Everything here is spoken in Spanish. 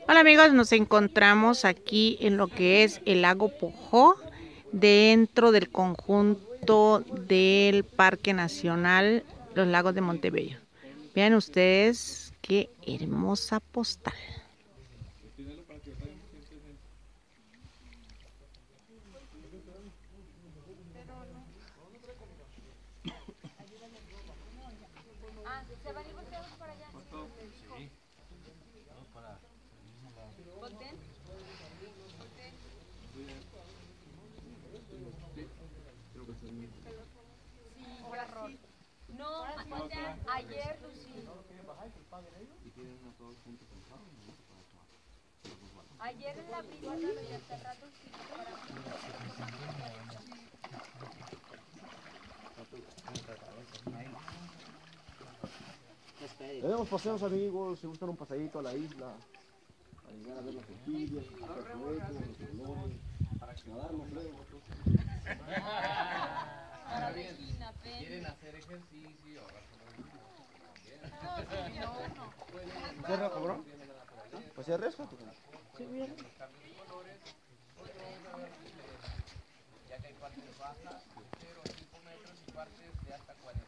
Hola amigos, nos encontramos aquí en lo que es el lago Pojó, dentro del conjunto del Parque Nacional Los Lagos de Montebello. Vean ustedes qué hermosa postal. ¿Se van a ir volteados para allá? Sí. Vamos para el mismo lado. ¿Volten? ¿Volten? Sí, ahora sí. No, o sea, ayer Lucy. Ayer en la brisa, y hasta rato sí nos paramos. Tenemos paseos amigos, si gustan un paseíto a la isla, a llegar a ver las orquídeas, los cohetes, los colores, nadar no creo. ¿Quieren hacer ejercicio? ¿Se arriesga, bro? Pues se arriesga. Sí, bien. Ya que hay partes bajas, 0,5 metros y partes de hasta 40.